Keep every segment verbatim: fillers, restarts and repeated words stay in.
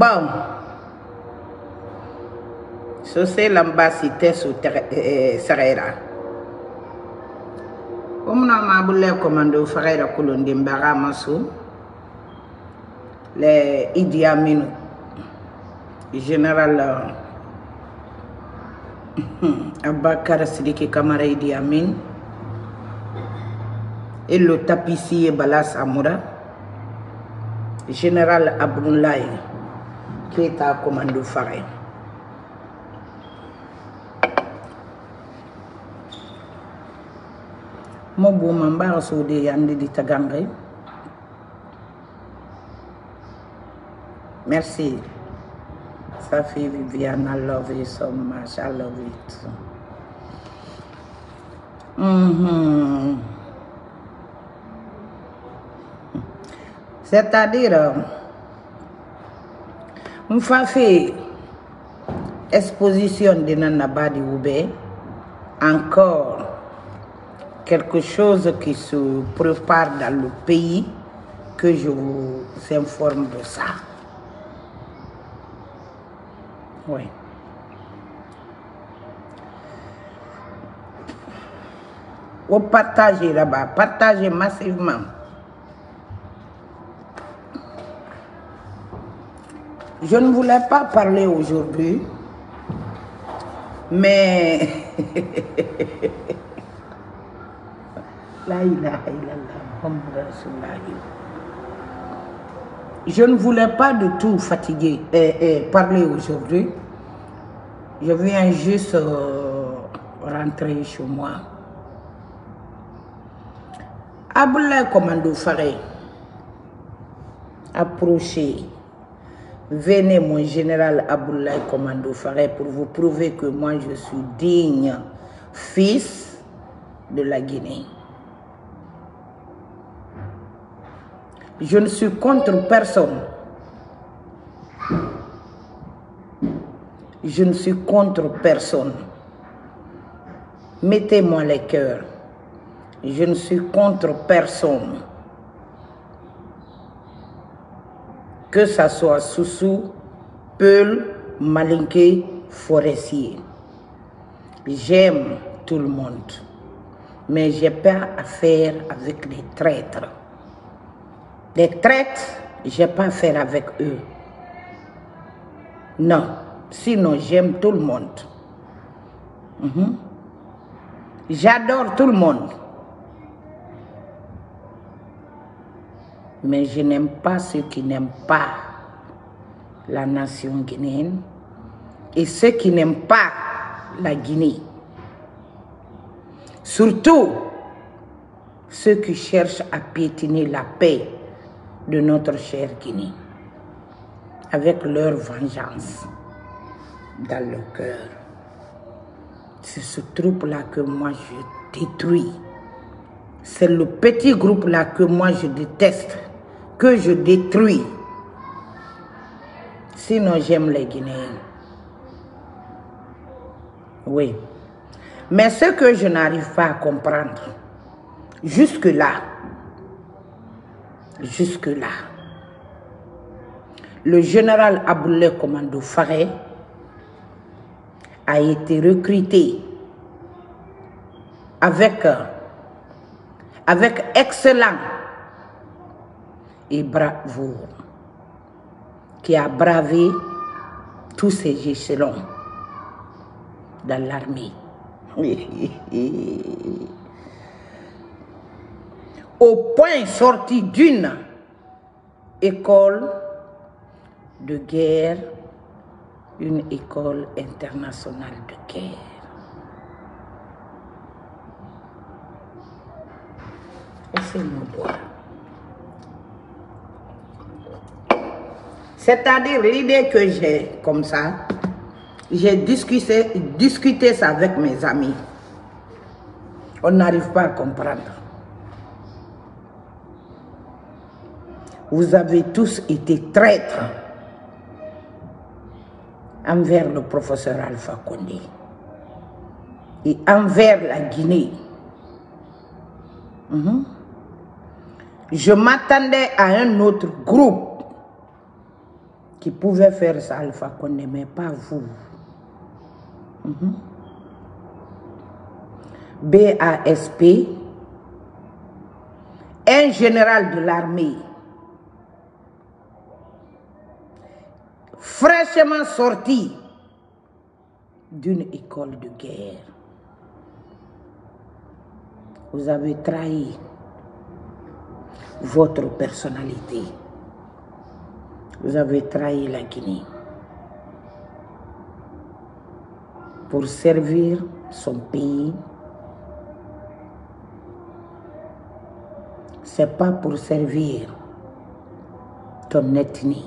Bon. Ce c'est l'ambassadeur sur Serera. Comme nous avons le commando frère Koulondi Mbaramassou, les Idi Amin, général Abakar Sidiki Kamara Idi Amin, et le tapissier Balas Amoura, général Abdoulaye, qui est à commando frère. Mobo mambara sode yandi di tagangay. Merci. Safi Viviane, I love you so much. I love you too. Mm-hmm. C'est-à-dire, on fait exposition de Nanabadi Oube, encore quelque chose qui se prépare dans le pays, que je vous informe de ça. Oui. Vous partagez là-bas, partagez massivement. Je ne voulais pas parler aujourd'hui, mais je ne voulais pas du tout fatiguer et, et parler aujourd'hui. Je viens juste euh, rentrer chez moi. Abdoulaye Commando Faré, approchez. Venez mon général Abdoulaye Commando Faré pour vous prouver que moi je suis digne fils de la Guinée. Je ne suis contre personne. Je ne suis contre personne. Mettez-moi les cœurs. Je ne suis contre personne. Que ça soit Soussou, Peul, Malinké, Forestier. J'aime tout le monde. Mais je n'ai pas affaire avec des traîtres. Des traîtres, je n'ai pas affaire avec eux. Non. Sinon, j'aime tout le monde. Mm-hmm. J'adore tout le monde. Mais je n'aime pas ceux qui n'aiment pas la nation guinéenne et ceux qui n'aiment pas la Guinée. Surtout ceux qui cherchent à piétiner la paix de notre chère Guinée avec leur vengeance dans le cœur. C'est ce groupe-là que moi je détruis. C'est le petit groupe-là que moi je déteste, que je détruis. Sinon j'aime les Guinéens. Oui. Mais ce que je n'arrive pas à comprendre, jusque-là, jusque-là, le général Abdoulaye Commando Faré a été recruté avec, avec excellent et bravoure, qui a bravé tous ces échelons dans l'armée. Au point sorti d'une école de guerre, une école internationale de guerre. Laissez-moi boire. C'est-à-dire l'idée que j'ai comme ça, j'ai discuté, discuté ça avec mes amis. On n'arrive pas à comprendre. Vous avez tous été traîtres envers le professeur Alpha Condé et envers la Guinée. Mm-hmm. Je m'attendais à un autre groupe qui pouvait faire ça, Alpha Condé, mais pas vous. Mm-hmm. B A S P, un général de l'armée, fraîchement sorti d'une école de guerre. Vous avez trahi votre personnalité. Vous avez trahi la Guinée pour servir son pays. C'est pas pour servir ton ethnie.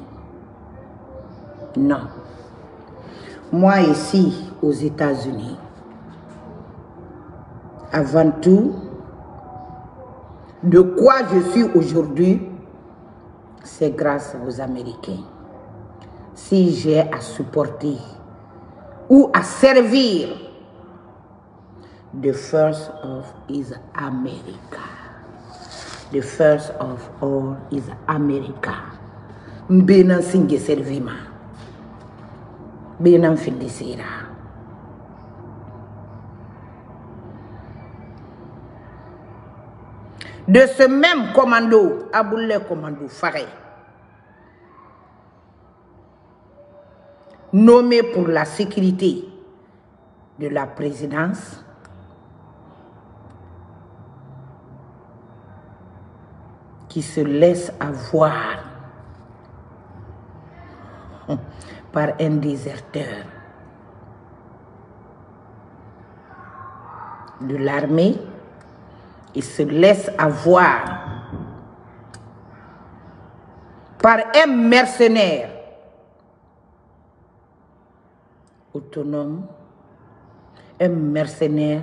Non. Moi ici aux États-Unis, avant tout, de quoi je suis aujourd'hui, c'est grâce aux Américains. Si j'ai à supporter ou à servir, the first of is America. The first of all is America. M'benan singe servima. Benan findisira. De ce même commando, Aboulé Commando Faré, nommé pour la sécurité de la présidence, qui se laisse avoir par un déserteur de l'armée, il se laisse avoir par un mercenaire autonome, un mercenaire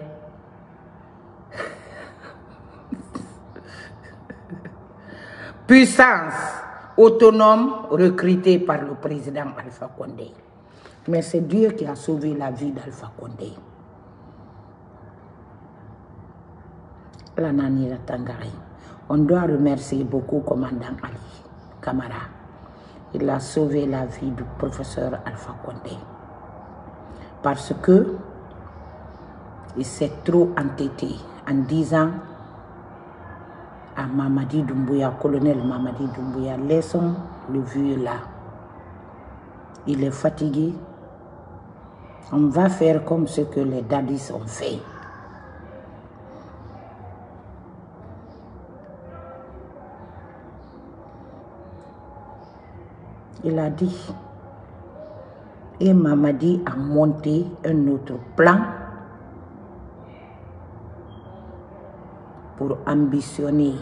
puissance autonome recruté par le président Alpha Condé. Mais c'est Dieu qui a sauvé la vie d'Alpha Condé. La Nanira Tangari. On doit remercier beaucoup le commandant Ali Camara. Il a sauvé la vie du professeur Alpha Condé. Parce que il s'est trop entêté en disant à Mamadi Doumbouya, colonel Mamadi Doumbouya, laissons le vieux là. Il est fatigué. On va faire comme ce que les daddies ont fait. Il a dit, et Mamadi a monté un autre plan pour ambitionner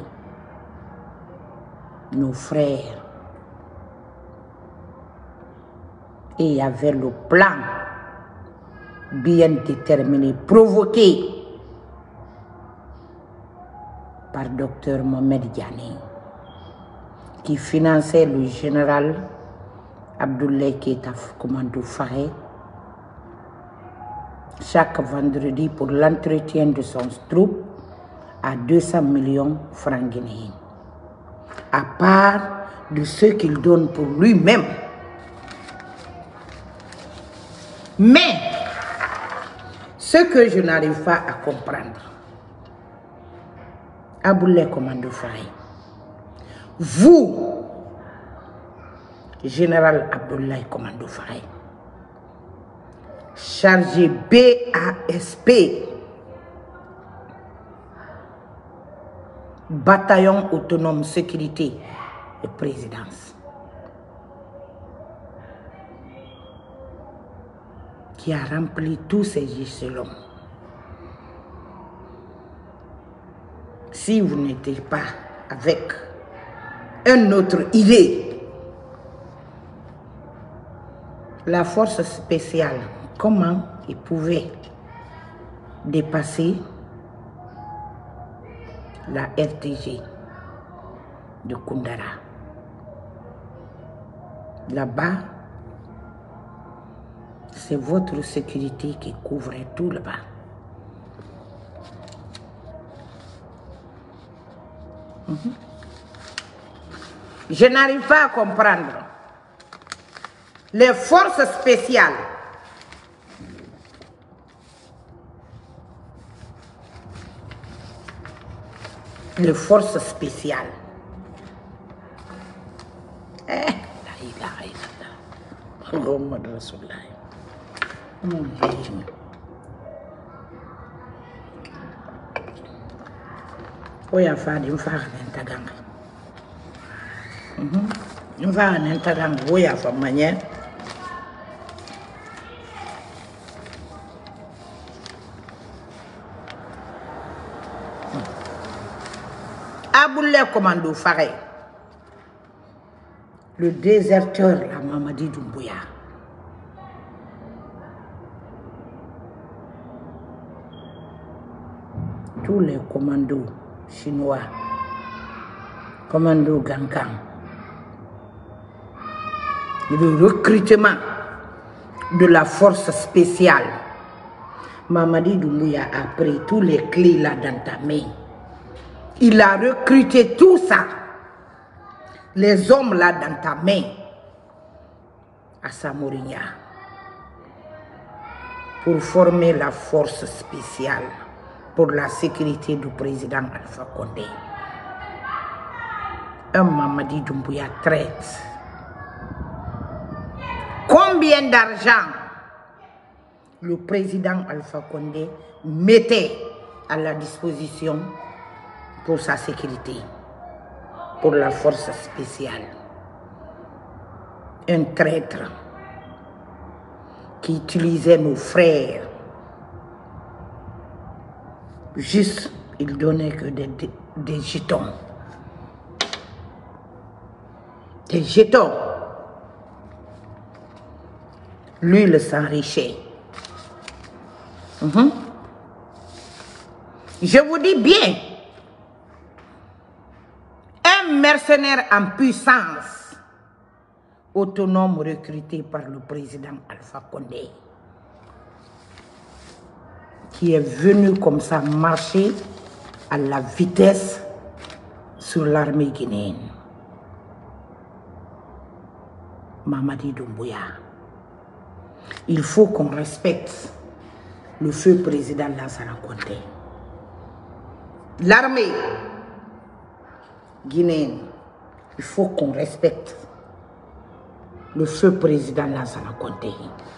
nos frères. Et il y avait le plan bien déterminé, provoqué par docteur Mohamed Diané, qui finançait le général Abdoulaye Keïta Commando Faré chaque vendredi pour l'entretien de son troupe à deux cents millions francs guinéens, à part de ce qu'il donne pour lui-même. Mais ce que je n'arrive pas à comprendre, Abdoulaye Commando Faré, vous, général Abdoulaye Commando Faré, chargé B A S P, bataillon autonome sécurité et présidence, qui a rempli tous ces échelons. Si vous n'étiez pas avec une autre idée, la force spéciale, comment il pouvait dépasser la R T G de Koundara. Là-bas, c'est votre sécurité qui couvrait tout là-bas. Mm-hmm. Je n'arrive pas à comprendre. les forces spéciales. Les forces spéciales. Eh, la ilaha illallah. Muhammad Rasulullah. Mon Dieu. Oya fadi mfaka nentaganga. Mhm. Mfaka nentaganga oya fa manye. Aboulé commando faré. Le déserteur, la Mamadi Doumbouya. Tous les commandos chinois, commando Gankan, le recrutement de la force spéciale. Mamadi Doumbouya a pris tous les clés là dans ta main. Il a recruté tout ça, les hommes là dans ta main, à Samorinia, pour former la force spéciale pour la sécurité du président Alpha Condé. Un Mamadi Doumbouya traite. Combien d'argent le président Alpha Condé mettait à la disposition pour sa sécurité, pour la force spéciale? Un traître qui utilisait nos frères. Juste, il donnait que des, des, des jetons. Des jetons. Lui, il s'enrichait. Mm-hmm. Je vous dis bien, un mercenaire en puissance, autonome recruté par le président Alpha Condé, qui est venu comme ça marcher à la vitesse sur l'armée guinéenne. Mamadi Doumbouya. Il faut qu'on respecte le feu président Lansana Conté. L'armée guinéenne, il faut qu'on respecte le feu président Lansana Conté,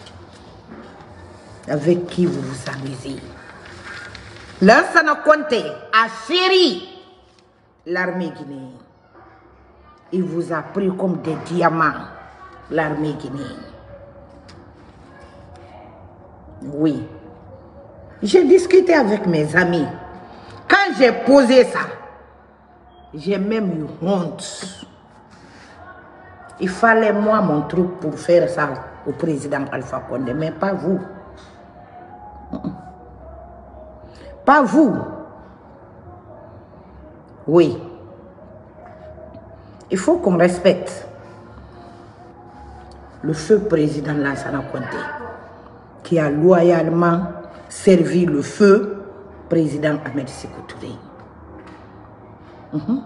avec qui vous vous amusez. Lansana Conté a chéri l'armée guinéenne. Il vous a pris comme des diamants, l'armée guinéenne. Oui. J'ai discuté avec mes amis. Quand j'ai posé ça, j'ai même eu honte. Il fallait moi mon truc pour faire ça au président Alpha Condé, mais pas vous. Pas vous. Oui. Il faut qu'on respecte le feu président Lansana Conté, qui a loyalement servi le feu président Ahmed Sékou Touré. Mm-hmm.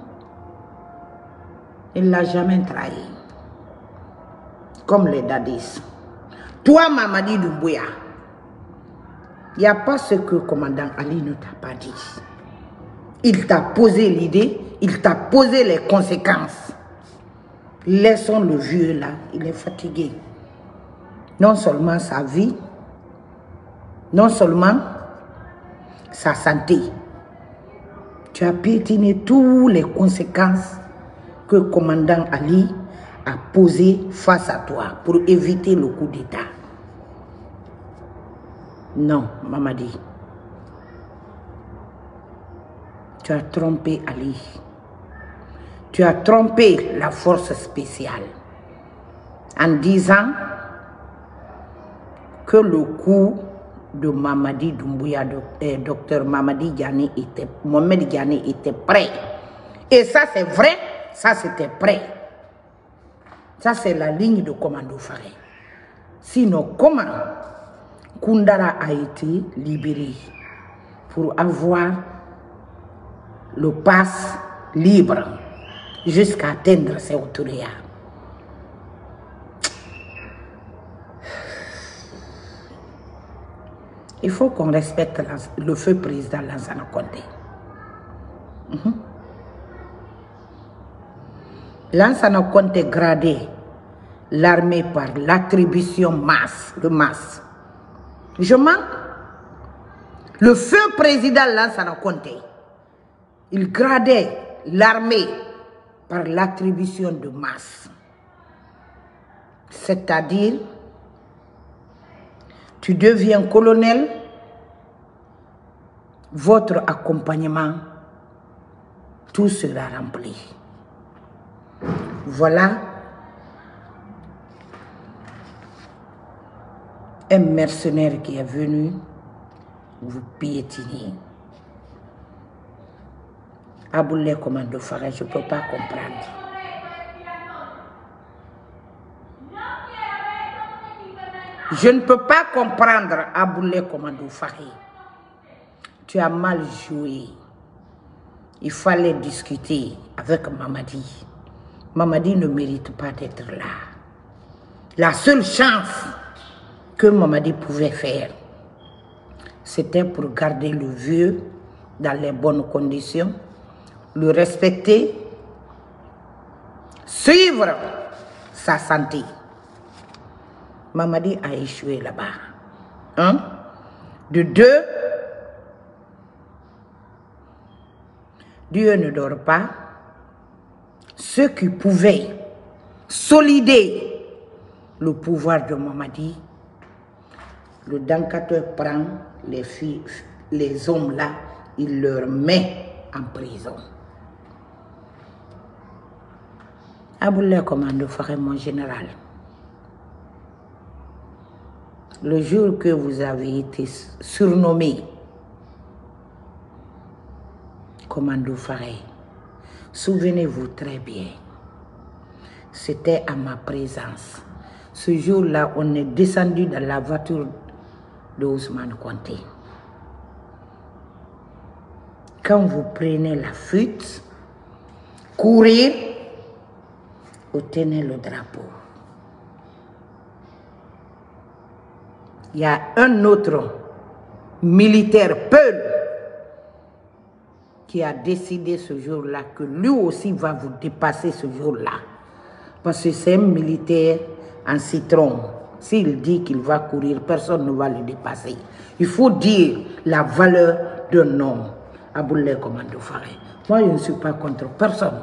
Il ne l'a jamais trahi. Comme les dadis. Toi, Mamadi Doumbouya, il n'y a pas ce que le commandant Ali ne t'a pas dit. Il t'a posé l'idée, il t'a posé les conséquences. Laissons le vieux là, il est fatigué. Non seulement sa vie, non seulement sa santé. Tu as piétiné toutes les conséquences que le commandant Ali a posées face à toi pour éviter le coup d'État. Non, Mamadi. Tu as trompé Ali. Tu as trompé la force spéciale en disant que le coup de Mamadi Doumbouya, euh, docteur Mamadi Diané était, Mohamed Diané était prêt. Et ça c'est vrai, ça c'était prêt. Ça c'est la ligne de commando Faré. Sinon, comment Koundara a été libéré pour avoir le pass libre jusqu'à atteindre ses autorités? Il faut qu'on respecte la, le feu président Lansana Conté. Mm-hmm. Lansana Conté gradé l'armée par l'attribution masse, de masse. Je mens. Le feu président Lansana Conté, il gradait l'armée par l'attribution de masse. C'est-à-dire, tu deviens colonel, votre accompagnement, tout sera rempli. Voilà un mercenaire qui est venu vous piétiner. Aboulé Commando Faré, je ne peux pas comprendre. Je ne peux pas comprendre, Aboulé Commando Faré. Tu as mal joué. Il fallait discuter avec Mamadi. Mamadi ne mérite pas d'être là. La seule chance que Mamadi pouvait faire, c'était pour garder le vieux dans les bonnes conditions, le respecter, suivre sa santé. Mamadi a échoué là-bas. Un. De deux, Dieu ne dort pas. Ceux qui pouvaient solider le pouvoir de Mamadi, le dankateur prend les filles, les hommes là, il leur met en prison. Aboulé Commando Faré, mon général. Le jour que vous avez été surnommé Commando Faré, souvenez-vous très bien, c'était à ma présence. Ce jour-là, on est descendu dans la voiture de Ousmane Conté. Quand vous prenez la fuite, courir, vous tenez le drapeau. Il y a un autre militaire Peul qui a décidé ce jour-là que lui aussi va vous dépasser ce jour-là. Parce que c'est un militaire en citron. S'il dit qu'il va courir, personne ne va le dépasser. Il faut dire la valeur d'un homme. Aboulé Commando Faré. Moi, je ne suis pas contre personne.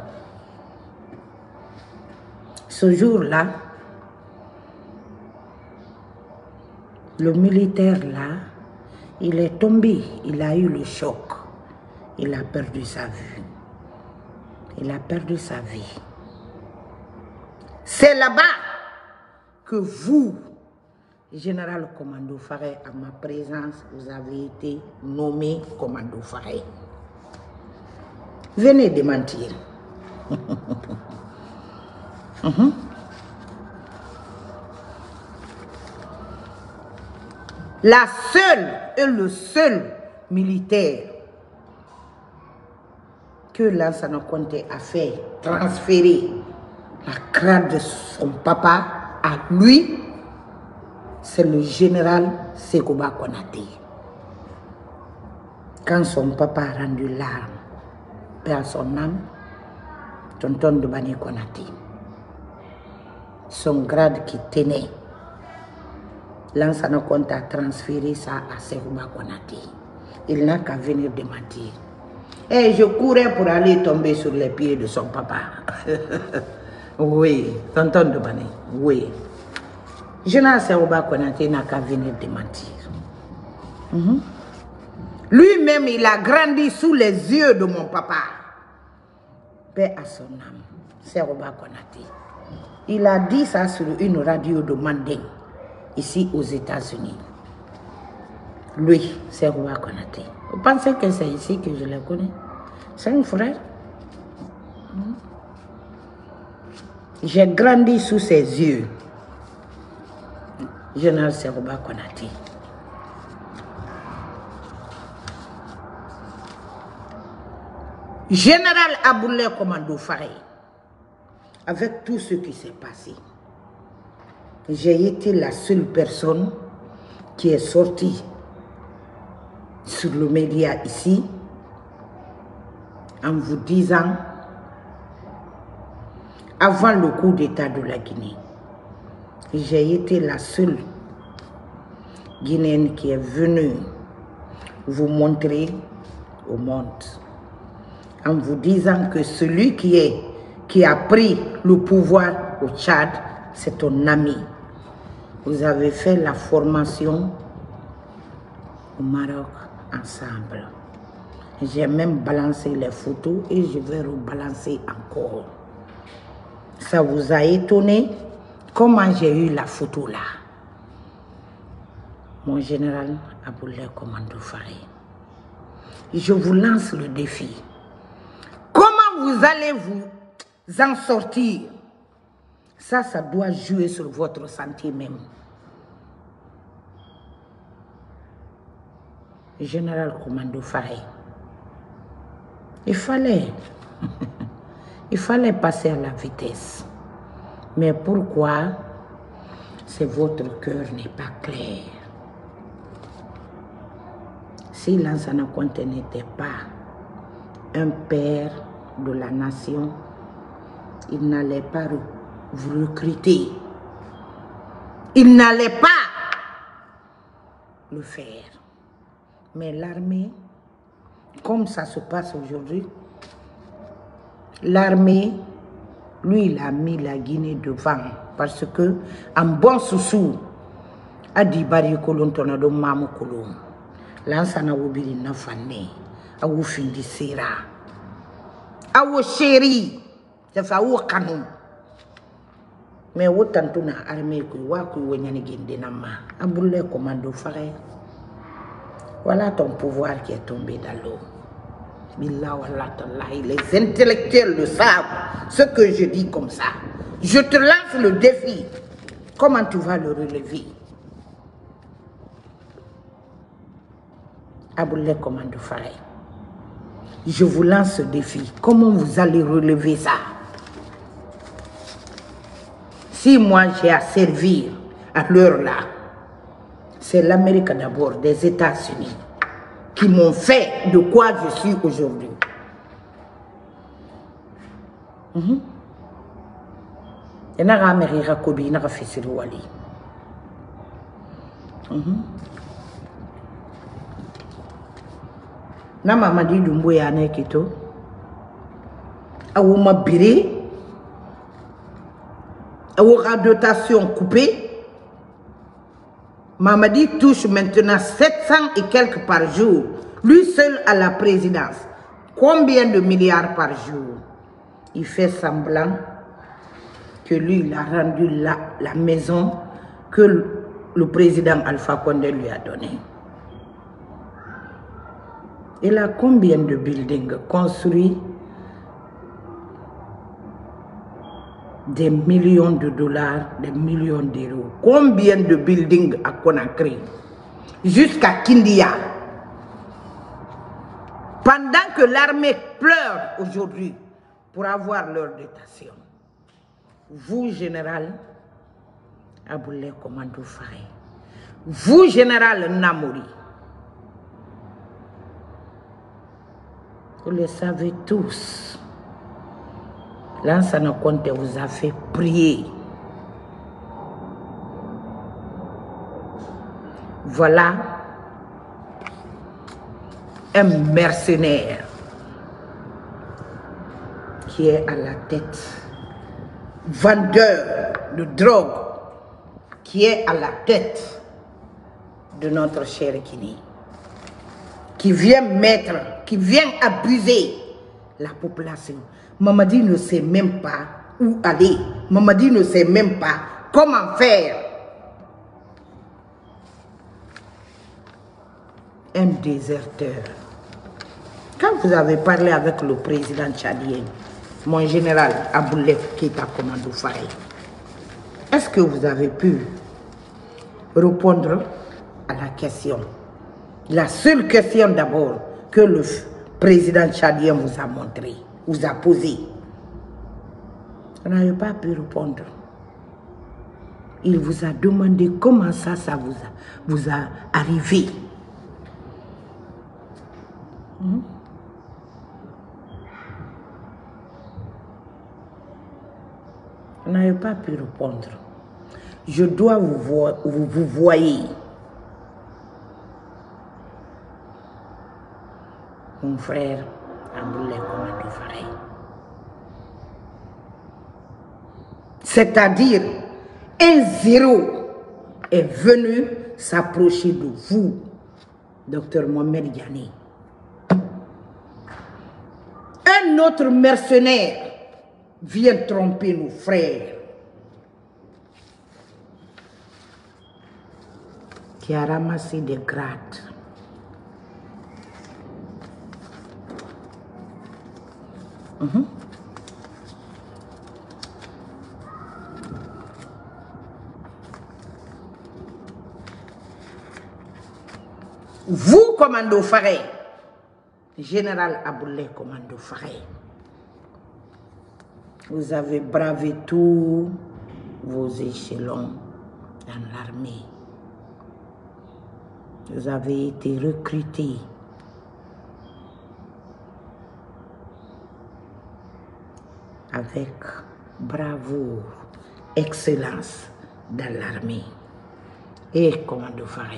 Ce jour-là, le militaire là, il est tombé, il a eu le choc. Il a perdu sa vue. Il a perdu sa vie. C'est là-bas que vous, général Commando Faré, à ma présence, vous avez été nommé Commando Faré. Venez démentir. mm-hmm. La seule et le seul militaire que Lansana Conté a fait transférer la crâne de son papa à lui, c'est le général Sekouba Konaté. Quand son papa a rendu l'arme, paix à son âme, tonton de Bani Konaté, son grade qui tenait, Lansana Conté a transféré ça à Sekouba Konaté. Il n'a qu'à venir démentir. Et je courais pour aller tomber sur les pieds de son papa. Oui, tonton de Bani, oui. Général Sekouba Konaté n'a qu'à venir démentir. Mm-hmm. Lui-même, il a grandi sous les yeux de mon papa. Paix à son âme, Sekouba Konaté. Il a dit ça sur une radio de Manding, ici aux États-Unis. Lui, Sekouba Konaté. Vous pensez que c'est ici que je le connais? C'est un frère. J'ai grandi sous ses yeux. Général Sekouba Konaté. Général Aboulé Commando Faré. Avec tout ce qui s'est passé, j'ai été la seule personne qui est sortie sur le média ici en vous disant, avant le coup d'État de la Guinée, j'ai été la seule Guinéenne qui est venue vous montrer au monde, en vous disant que celui qui, est, qui a pris le pouvoir au Tchad, c'est ton ami. Vous avez fait la formation au Maroc ensemble. J'ai même balancé les photos et je vais rebalancer encore. Ça vous a étonné comment j'ai eu la photo là? Mon général Aboulaye Commando Faré, je vous lance le défi. Comment vous allez vous en sortir? Ça, ça doit jouer sur votre santé même. Général Commando Faré, il fallait, il fallait passer à la vitesse. Mais pourquoi? C'est votre cœur n'est pas clair. Si Lansana Conté n'était pas un père de la nation, il n'allait pas vous recruter. Il n'allait pas le faire. Mais l'armée, comme ça se passe aujourd'hui, l'armée, lui, il a mis la Guinée devant. Parce que, en bon sous-sous, a dit Bari Kolon Tonado Mamou Kolon. Lansana wubiri na fanne a wu findi sera a wu chéri ça fa wu kanon mais wotan tuna armée ko wa ko wonyani gende na ma Aboulaye Commando Faré. Voilà ton pouvoir qui est tombé dans l'eau. Billah wallah tallahi, les intellectuels le savent, ce que je dis comme ça. Je te lance le défi. Comment tu vas le relever? Aboulaye Commando Faré, je vous lance ce défi. Comment vous allez relever ça? Si moi j'ai à servir à l'heure là, c'est l'Amérique d'abord, des États-Unis, qui m'ont fait de quoi je suis aujourd'hui. Et n'a pas Amérique Kobi, n'a pas fait ce wali. Na Mamadi Doumbouya ne kito awu mabiri awu dotation coupée. Mamadi touche maintenant sept cents et quelques par jour, lui seul à la présidence. Combien de milliards par jour? Il fait semblant que lui il a rendu la, la maison que le, le président Alpha Condé lui a donnée. Il a combien de buildings construits? Des millions de dollars, des millions d'euros. Combien de buildings à Conakry? Jusqu'à Kindia. Pendant que l'armée pleure aujourd'hui pour avoir leur dotation, vous, général Aboulaye Commando Faré, vous, général Namori, vous le savez tous. Lansana Conté vous a fait prier. Voilà un mercenaire qui est à la tête, vendeur de drogue, qui est à la tête de notre cher Guinée, qui vient mettre, qui vient abuser la population. Mamadi ne sait même pas où aller. Mamadi ne sait même pas comment faire. Un déserteur. Quand vous avez parlé avec le président tchadien, mon général Aboulaye Commando Faré, est-ce que vous avez pu répondre à la question? La seule question d'abord que le président tchadien vous a montré, vous a posé. Vous n'avez pas pu répondre. Il vous a demandé comment ça, ça vous a, vous a arrivé. Mm-hmm. Vous n'avez pas pu répondre. Je dois vous voir, vous, vous voyez. Mon frère Aboulé Commando Faré. C'est-à-dire, un zéro est venu s'approcher de vous, docteur Mohamed Diané. Un autre mercenaire vient tromper nos frères, qui a ramassé des grades. Mm-hmm. Vous, Commando Faré, Général Aboulé Commando Faré, vous avez bravé tous vos échelons dans l'armée. Vous avez été recruté avec bravoure, excellence dans l'armée. Et Commando Faré.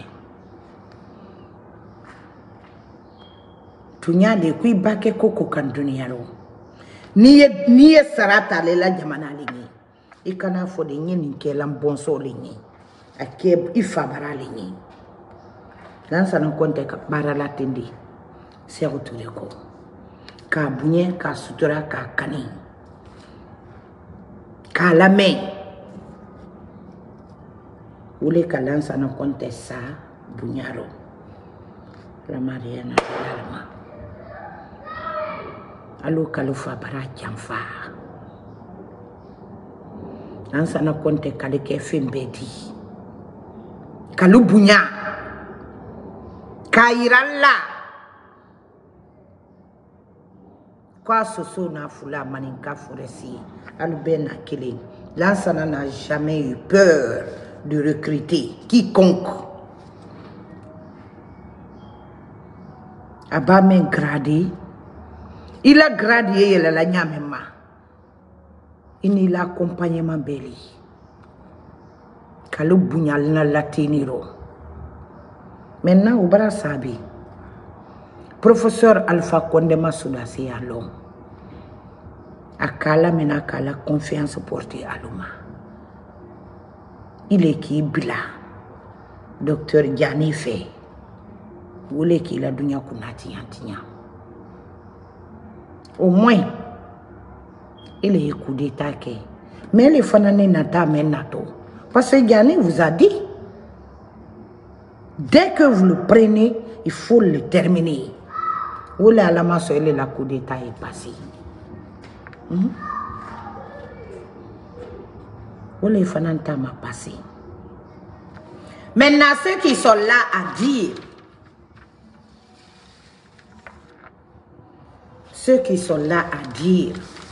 Tunya de kui bake koko kan duniyaro. Niye niye sarata lela jamana lingi. Ikana fo de nyeni ke lambonso lingi. Ake ifabara lingi. Lansa nan konte ka barala tindi. Seru tureko. Ka bunye ka sutura ka kani. Ka lame. Ule ka lansa nan konte sa bunyaro. La Mariana Lalma. Allo kalufa bara jamfa. Ansa na konte kalike fembedi. Kalu bunya. Kairalla. Kwa soso na fula maninka foresi. Allo ben killing. Lansana n'a jamais eu peur de recruter quiconque. Abamen gradé. Il a gradué la nyamema. Il a accompagnement belli. Kalu bunyal na latiniro. Maintenant au bras sabi. Professeur Alpha Condé Masouda c'est à l'homme. Akala mena kala confiance portée à l'homme. Il est qui bila. Docteur Diané fait. Vous voulez qu'il a dunya kunati yantinya. Au moins, il est coup d'état. Mais les fanane nata men nato. Parce que Diané vous a dit, dès que vous le prenez, il faut le terminer. Où la lama soile la coup d'état est passé. Mm-hmm. Où les fananta m'a passé. Maintenant, ceux qui sont là à dire, ceux qui sont là à dire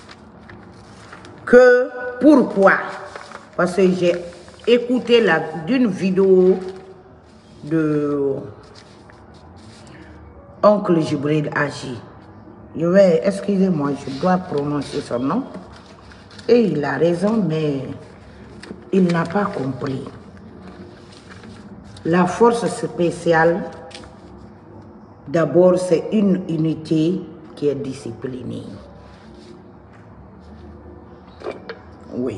que pourquoi, parce que j'ai écouté d'une vidéo de Oncle Jibril Agi. Je vais, excusez-moi, je dois prononcer son nom. Et il a raison, mais il n'a pas compris. La force spéciale, d'abord, c'est une unité qui est disciplinée. Oui.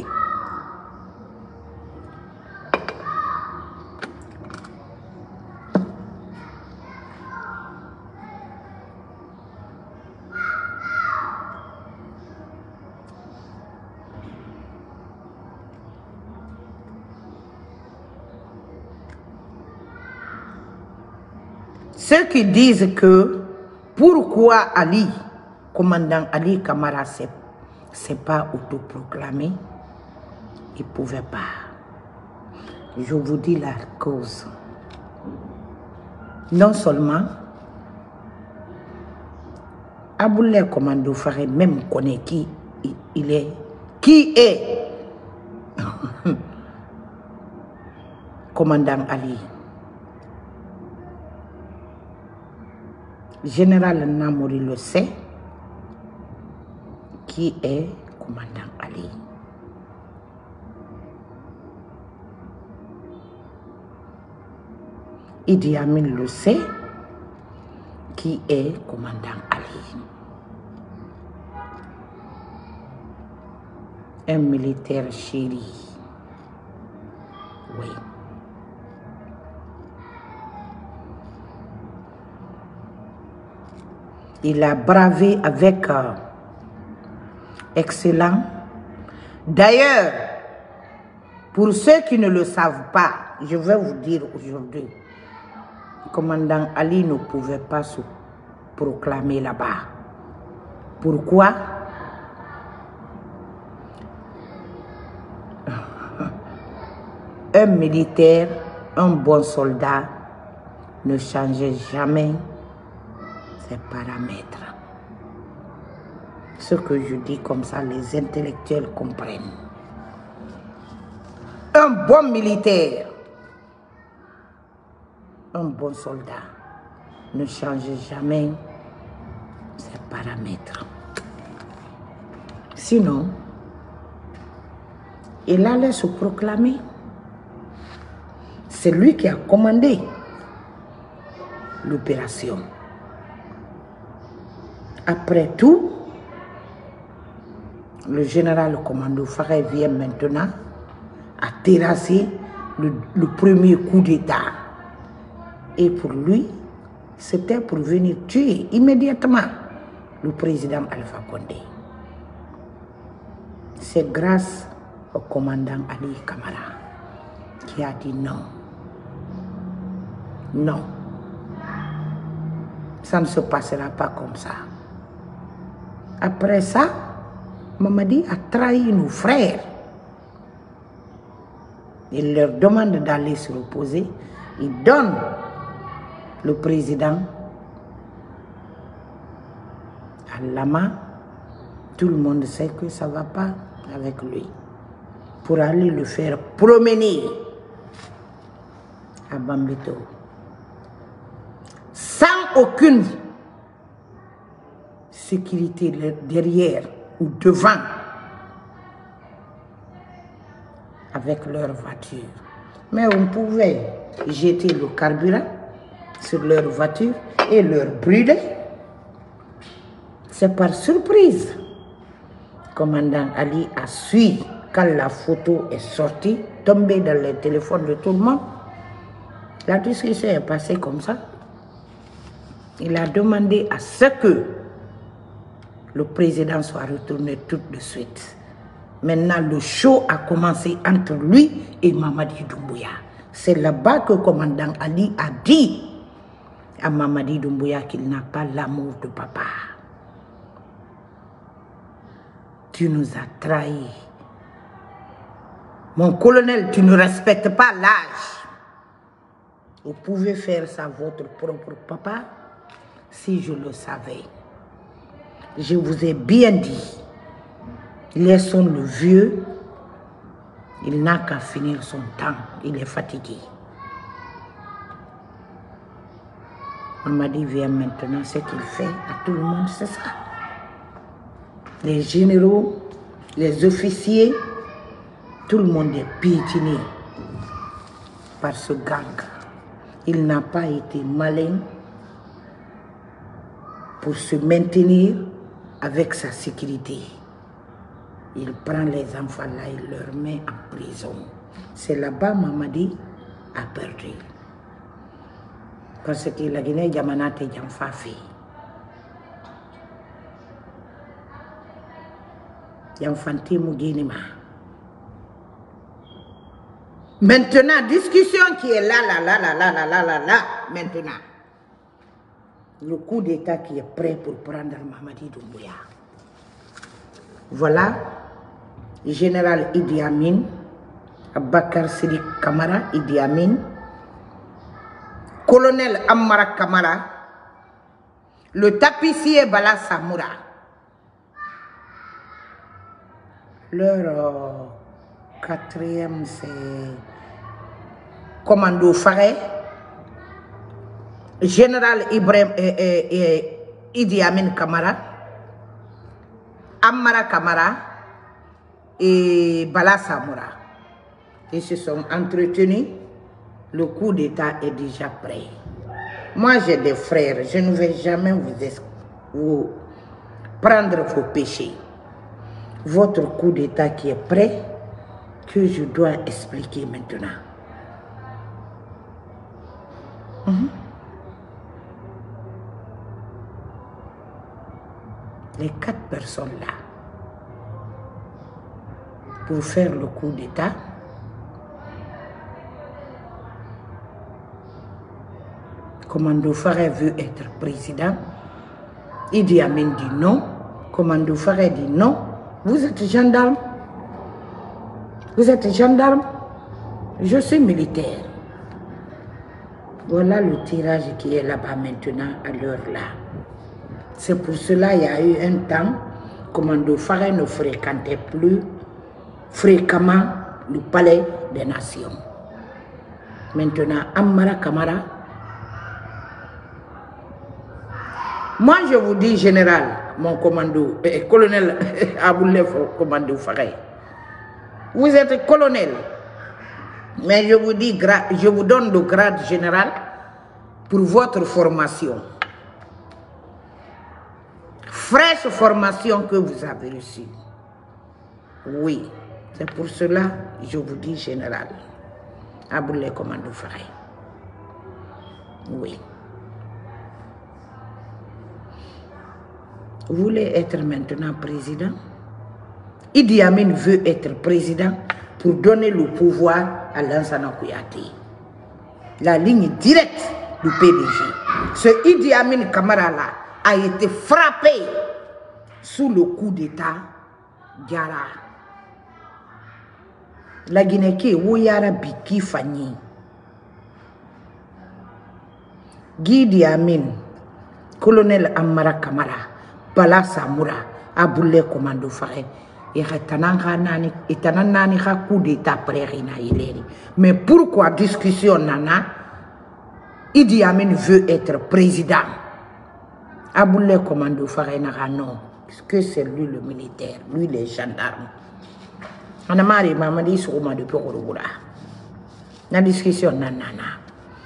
Ceux qui disent que pourquoi Ali, commandant Ali Kamara, c'est pas autoproclamé, il ne pouvait pas. Je vous dis la cause. Non seulement, Aboulé Commando Faré même connaît qui il est, qui est commandant Ali. Général Namouri le sait, qui est commandant Ali. Idi Amin le sait, qui est commandant Ali. Un militaire chéri. Oui. Il a bravé avec euh, excellent. D'ailleurs, pour ceux qui ne le savent pas, je vais vous dire aujourd'hui, le commandant Ali ne pouvait pas se proclamer là-bas. Pourquoi? Un militaire, un bon soldat ne changeait jamais ses paramètres. Ce que je dis comme ça, les intellectuels comprennent. Un bon militaire, un bon soldat ne change jamais ses paramètres. Sinon, il allait se proclamer. C'est lui qui a commandé l'opération. Après tout, le général commando Farai vient maintenant à terrasser le, le premier coup d'État. Et pour lui, c'était pour venir tuer immédiatement le président Alpha Condé. C'est grâce au commandant Ali Camara qui a dit non. Non. Ça ne se passera pas comme ça. Après ça, Mamadi a trahi nos frères. Il leur demande d'aller se reposer. Il donne le président à Lama. Tout le monde sait que ça ne va pas avec lui. Pour aller le faire promener à Bambeto. Sans aucune sécurité derrière ou devant, avec leur voiture. Mais on pouvait jeter le carburant sur leur voiture et leur brûler. C'est par surprise. Commandant Ali a su, quand la photo est sortie, tombée dans le téléphone de tout le monde. La discussion est passée comme ça. Il a demandé à ce que le président soit retourné tout de suite. Maintenant, le show a commencé entre lui et Mamadi Doumbouya. C'est là-bas que le commandant Ali a dit à Mamadi Doumbouya qu'il n'a pas l'amour de papa. Tu nous as trahis. Mon colonel, tu ne respectes pas l'âge. Vous pouvez faire ça votre propre papa si je le savais. Je vous ai bien dit, laissons le vieux, il n'a qu'à finir son temps, il est fatigué. Mamadi vient maintenant, ce qu'il fait à tout le monde, c'est ça. Les généraux, les officiers, tout le monde est piétiné par ce gang. Il n'a pas été malin pour se maintenir avec sa sécurité. Il prend les enfants là, il leur met en prison. C'est là-bas Mamadi a perdu. Parce que la Guinée Yamanate Yamfafi. Yamfanti Muginima. Maintenant, discussion qui est là, là, là, là, là, là, là, là, là, maintenant. Le coup d'État qui est prêt pour prendre Mamadi Doumbouya. Voilà, général Idi Amin, Abakar Sidi Kamara, Idi Amin, colonel Ammara Kamara, le tapissier Bala Samoura. Leur euh, quatrième, c'est Commando Farai. général Ibrahim eh, eh, eh, Idi Amin Kamara, Amara Kamara et Bala Samoura. Ils se sont entretenus. Le coup d'État est déjà prêt. Moi, j'ai des frères. Je ne vais jamais vous, vous prendre vos péchés. Votre coup d'État qui est prêt, que je dois expliquer maintenant. Mm-hmm. Les quatre personnes là, pour faire le coup d'État, Commando Faré veut être président. Idi Amin dit non. Commando Faré dit non. Vous êtes gendarme. Vous êtes gendarme. Je suis militaire. Voilà le tirage qui est là-bas maintenant à l'heure là. C'est pour cela qu'il y a eu un temps, Commando Faré ne fréquentait plus fréquemment le palais des nations. Maintenant, Amara Kamara, moi je vous dis général, mon commando, eh, colonel Aboulefo, Commando Faré, vous êtes colonel, mais je vous dis, je vous donne le grade général pour votre formation. Fraîche formation que vous avez reçue. Oui, c'est pour cela que je vous dis général. Aboulé Commando Faré. Oui. Vous voulez être maintenant président? Idi Amin veut être président pour donner le pouvoir à Lansana Kouyaté. La ligne directe du P D G. Ce Idi Amin Kamara là a été frappé sous le coup d'État Diara. La Guinée qui est Woyara Biki Fanyi. Idi Amin, colonel Amara Kamara, Bala Samoura, Aboulé Commando Faré. Coup d'État mais pourquoi discussion nana? Idi Amin veut être président. Aboulé Commando Faré n'a non, puisque c'est lui le militaire, lui les gendarmes. On a marre maman dit sur moi depuis Kouroura. La discussion nana.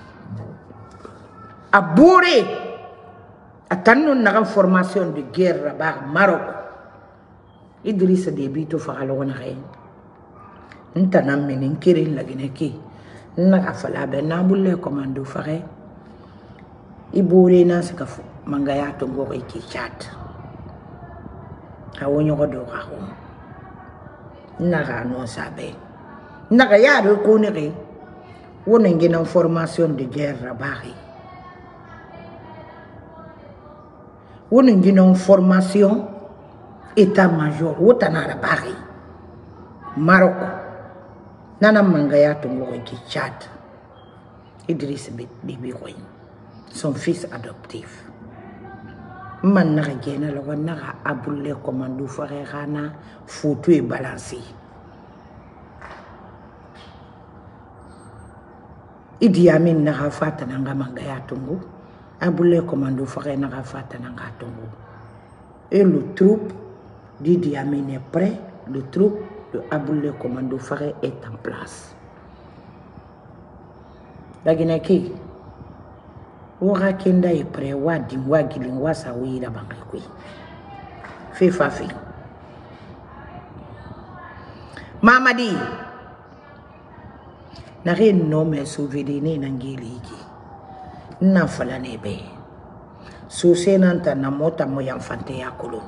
A Bouré, a tant une formation de guerre là-bas Maroc. Idriss Déby to fakalo wana kay ntana minin kirin la gineki na afala be na bulle Commando Faré ibore na saka mangaya to ngoko iki chat awonyo ko do ka ko na ga no sabe na ga ya do ko ne re wona ngena formation de guerre bari wona ngena formation état-major, Wotanara Paris, Maroc, Nana Mangaya Tongoki Tchad, Idriss Déby, son fils adoptif. Manara Gena, le Wanara Aboulé Commando Faré Rana, Foutu et balancé. Idi Amin Nara Fatananga Mangaya Tongo, Aboulé Commando Faré Nara Fatananga Tongo. Et le troupe d'Idi Amin est prêt, le troupe de Aboulé Commando Faré est en place. La Guinée-Ki, Wara Kenda est prêt, Wadim, Wagilin, Wasawi, la Bangakui. Fais Fafi. Mamadi, n'a rien nommé souvenir n'angéliki. N'a fallu nebe. Sose nanta na mota moya mfante ya kolo.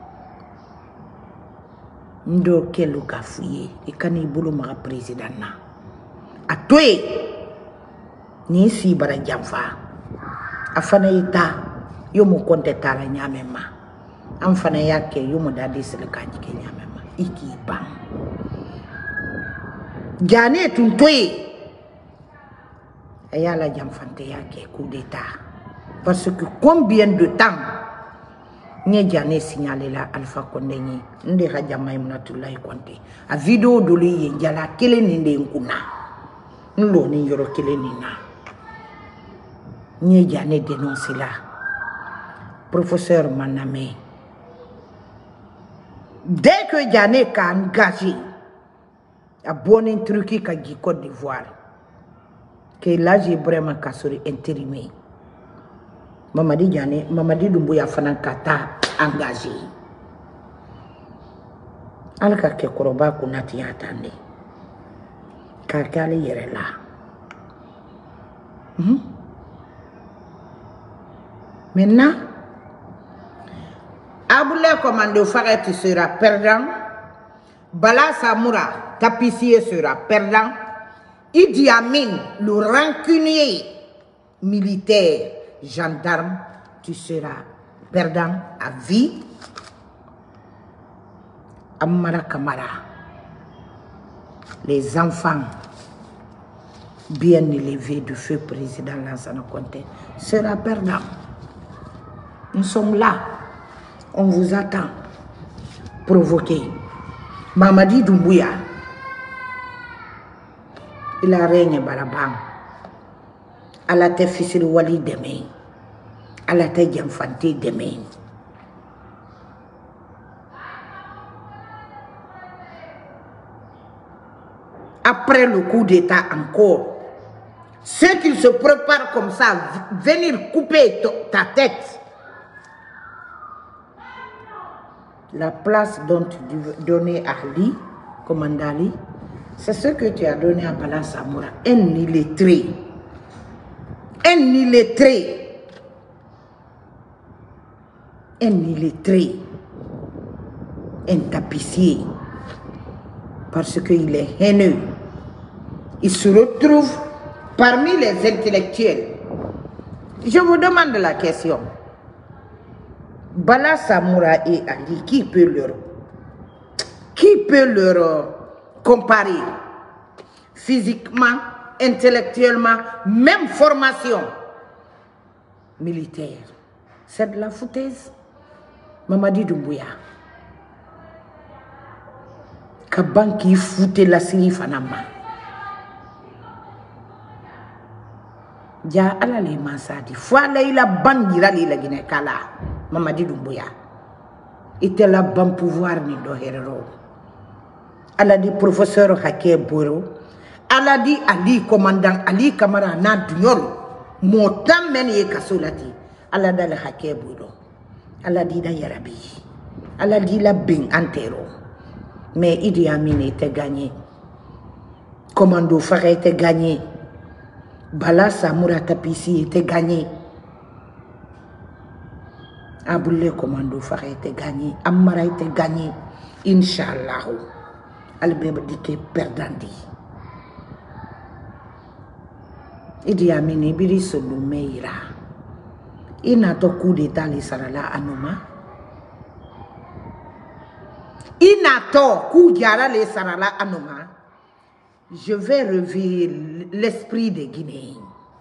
Ndo kelu kafuye ikani bulu mara president na atwe ni si bara jamfa afana ita yomo konte tala nyamema amfana yake yomo dadi silkanji ke nyamema iki bam jane tuntwe ayala jamfante yake coup d'état parce que combien de temps Nye jane signalé la Alpha Condé ni nde haja Maïmunatoulaye Konté a vidéo dole ye njala kele ninde nkuna nlo ni yoro kele ni na Nye Diané dénonce là. Professeur Manamé. Dès que Diané a engagé à bon truc qui a dit Côte d'Ivoire, que là j'ai vraiment cassé intérimé. Mamadi Diané, Mamadi Doumbouya Fanan Kata engagé. Alka ke koroba kunati atande. Kakale yere là. Hmm? Maintenant, Aboulé Commando Faré, tu seras perdant. Bala Samoura, tapissier sera perdant. Idi Amin, le rancunier militaire, gendarme, tu seras perdant à vie. Amara Kamara, les enfants bien élevés du feu président Lansana Conté sera perdant. Nous sommes là, on vous attend. Provoquer. Mamadi Doumbouya, il a régné Barabang. Elle a été fils de Wali demain. Elle a été Diamfanté demain. Après le coup d'État encore, ceux qui se préparent comme ça, venir couper ta tête, la place dont tu donnais à Ali, commandant Ali, c'est ce que tu as donné à Bala Samoura, un illettré, un illettré, un illettré, un tapissier, parce qu'il est haineux. Il se retrouve parmi les intellectuels. Je vous demande la question. Bala Samoura et Ali, qui peut leur, qui peut leur euh, comparer physiquement, intellectuellement, même formation militaire? C'est de la foutaise. Mamadi Doumbouya. Kaban qui foutait la Syrie Fanama. Ja ala le masadi. Fois là il a bangira la Guinée Kala. Mamadi Doumbouya. Était la ban pouvoir ni do héros. Elle a dit professeur Haké Boro. Elle a dit Ali commandant Ali Kamara na dunyol. Motam men ye kasolati. Elle a dit le Haké Boro. Elle a dit da Yarabi. Elle a dit la bing antero. Mais Idi Amin était gagné. Commando Faré était gagné. Bala Samoura Tapissi était gagné. Aboulé Commando Faré était gagné. Amara était gagné. Inch'Allah. Albert dit que perdandi. Idi Amin ibiri Meira. Il n'a pas coup d'état les sarala anoma. Il n'a pas coup d'état les sarala anoma. Je vais revivre l'esprit des Guinéens.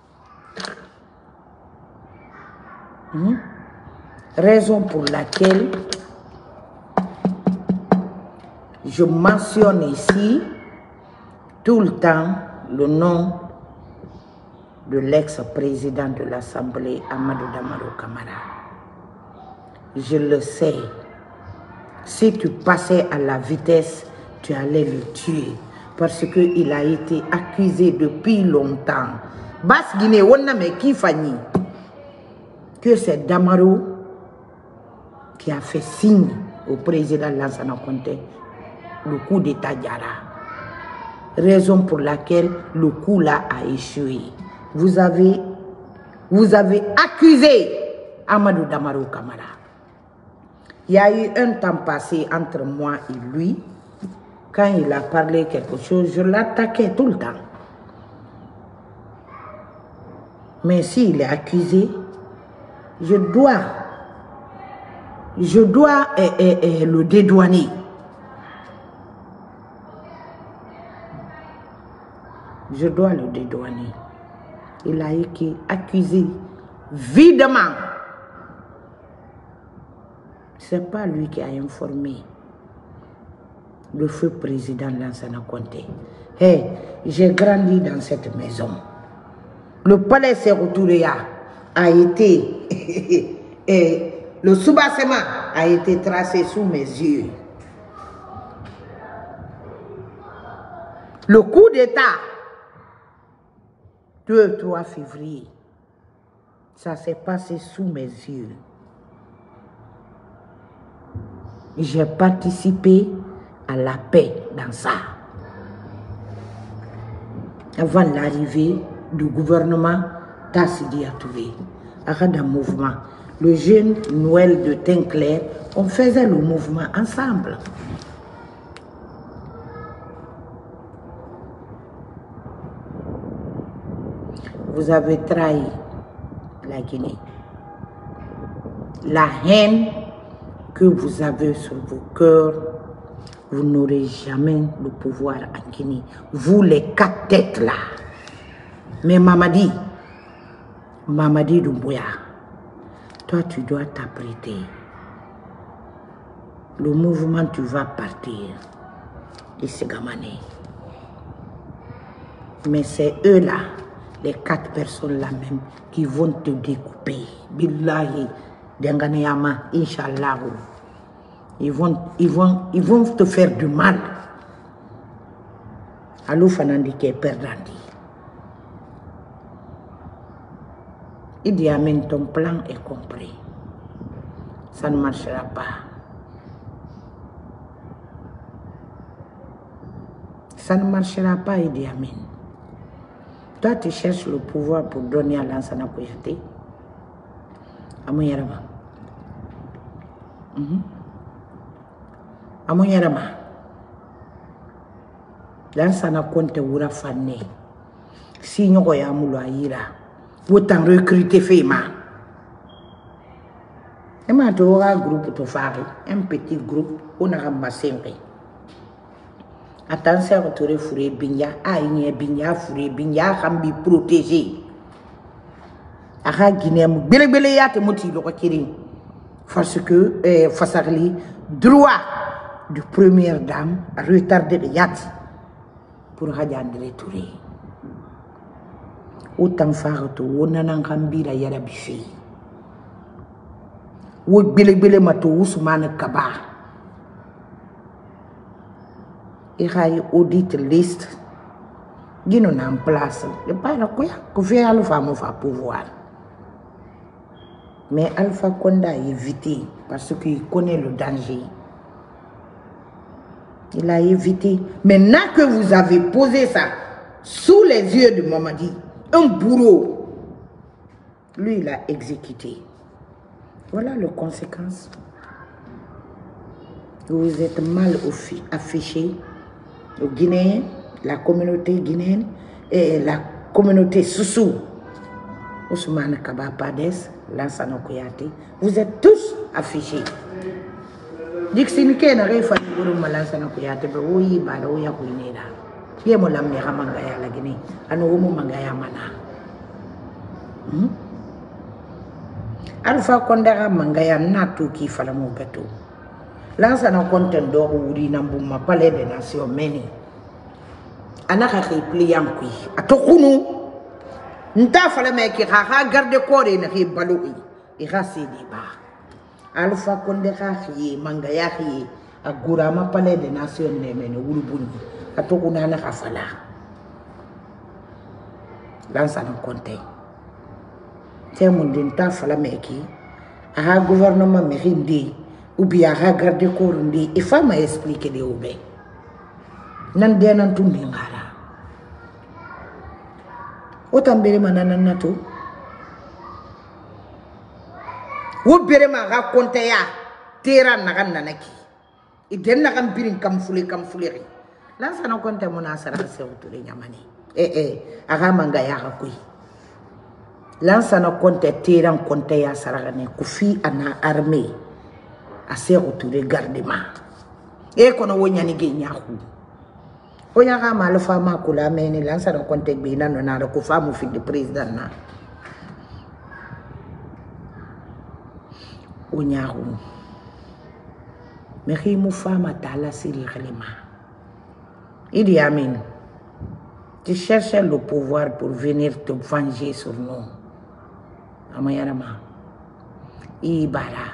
Hmm? Raison pour laquelle je mentionne ici tout le temps le nom de l'ex-président de l'Assemblée, Amadou Damaro Camara. Je le sais. Si tu passais à la vitesse, tu allais le tuer. Parce qu'il a été accusé depuis longtemps. Bas Guinée, on a mais qui fani que c'est Damaro qui a fait signe au président Lansana Conté le coup d'État Diara. Raison pour laquelle le coup là a échoué. Vous avez, vous avez accusé Amadou Damaro Camara. Il y a eu un temps passé entre moi et lui. Quand il a parlé quelque chose, je l'attaquais tout le temps. Mais s'il est accusé, je dois, je dois eh, eh, eh, le dédouaner. Je dois le dédouaner. Il a été accusé videment. Ce n'est pas lui qui a informé le feu président Lansana Conté. Hey, j'ai grandi dans cette maison. Le palais s'est retourné. a été, et le soubassement a été tracé sous mes yeux. Le coup d'État, deux trois février, ça s'est passé sous mes yeux. J'ai participé à la paix dans ça. Avant l'arrivée du gouvernement Tassidi Touré, avec un mouvement, le jeune Noël de Tinclair, on faisait le mouvement ensemble. Vous avez trahi la Guinée. La haine que vous avez sur vos cœurs, vous n'aurez jamais le pouvoir en Guinée. Vous les quatre têtes là. Mais Mamadi, Mamadi Doumbouya, toi tu dois t'apprêter. Le mouvement, tu vas partir. Et c'est Gamané. Mais c'est eux là, les quatre personnes là même, qui vont te découper. Billahi, Denganeyama, Inch'Allah. Ils vont, ils, vont, ils vont te faire du mal. Alou Fanandi qui est perdandi. Idi Amin, ton plan est compris. Ça ne marchera pas. Ça ne marchera pas, Idi Amin. Toi, tu cherches le pouvoir pour donner à Lansana Kouyaté. Amouyarama. Mm-hmm. Amouyarama. Lansana Konte Wura Fané. Si nous avons le Aïra, autant recruter Fema. Et maintenant, un groupe de faire un petit groupe, on a ramassé. Attention, retourner fourré binya, aïe binya fourré binya, rambi protégé. Ara Guinée, bele bele ya te moti le kiring. Parce que, euh, Fassarli, droit de première dame, retardé de yat pour Hadjandre Touré. Autant faire tout, on a un rambi la yarabifi. Ou bele bele mato Ousmane Kaba. Il y a une audit liste qui est en place. Il n'y a pas de quoi que fait Alpha Moufa pouvoir. Mais Alpha Konda a évité parce qu'il connaît le danger. Il a évité. Maintenant que vous avez posé ça sous les yeux de Mamadi, un bourreau, lui il a exécuté. Voilà les conséquences. Vous êtes mal affiché. Le Guinéen, la communauté guinéenne et la communauté Soussou, Ousmane Kaba Pades, Lansana Kouyaté, vous êtes tous affichés. Dixinike n'a rien fait pour Lansana Kouyaté, mais oui, Baro Yakuine là. Bien mon lamé Ramangaya la Guinée, à nos Mangaya Mana. Alpha Kondera Mangaya Natu qui fait la Mogato. Lansana Konte d'or ou Rinambouma, palais des nations meni. Anaka pliam kui. Atokunu. Nta fala me ki ha garde corps ne ri baloi. Ira se débat. Alpha Condé khi mangaya khi agurama palais des nations ne meni wulubuni. Atokuna na fala. Lansana Konte. C'est mon dinta fala me ki. A gouvernement me rindi. Ou bien à garder corps ndi il faut m'expliquer de oubé nan de nan tout ngara autant bere manana nato wo bere ma raconter ya tera nagan nanaki iden nagan birin kam fule kam fuleri Lansana Konte mona sara se autour nyamani eh eh aga manga ya hakui Lansana Konte tera konte ya saragane kufi ana armée à se retrouver gardement. Et qu'on a ouïa ni gagnahu. Ouïa rama le fama kula meni Lansana Konte bina non a ko famu fi de président na. Ouïahu. Mais qui mou fama tala siri khalima. Idi Amin. Tu cherches le pouvoir pour venir te venger sur nous. amayarama ibara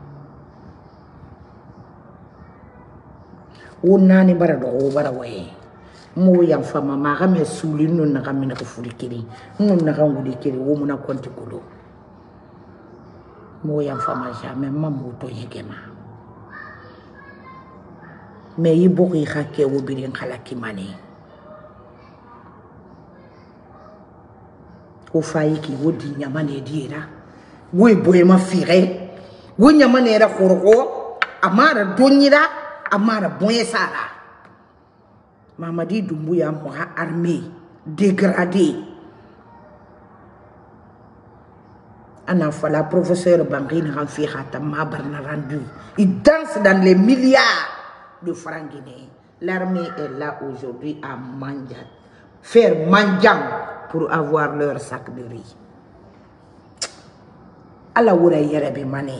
wonani bara do bara waye mo yam fama ma ga me suli non na ga me na ko fuli kiri non na ga ngudi kiri wo muna konti kulo mo yam fama jamais mamu to yegema me yibo yi xake wo birin xalaki mani o fayi ki wodi nyamane dira wo boye ma fire wo nyamane ra khorgo amara donyira amara boye sara Mamadi Doumbouya moha armée dégradée ana fala professeur Bangui Ramfi Khatam Mabarna rendu il danse dans les milliards de francs guinéens. L'armée est là aujourd'hui à Mandiat faire manjang pour avoir leur sac de riz. Ala wura yarabi mané.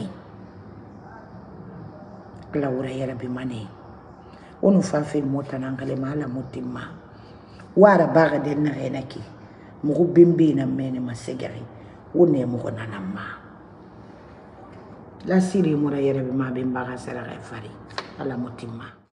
Ala wura yarabi mané. Onu fa fe mota nangale mala mutima wara baga den na renaki mugo bimbi na mene masegari wone mugo nanama la siri mura yarabi ma bimba ga sara fari ala mutima.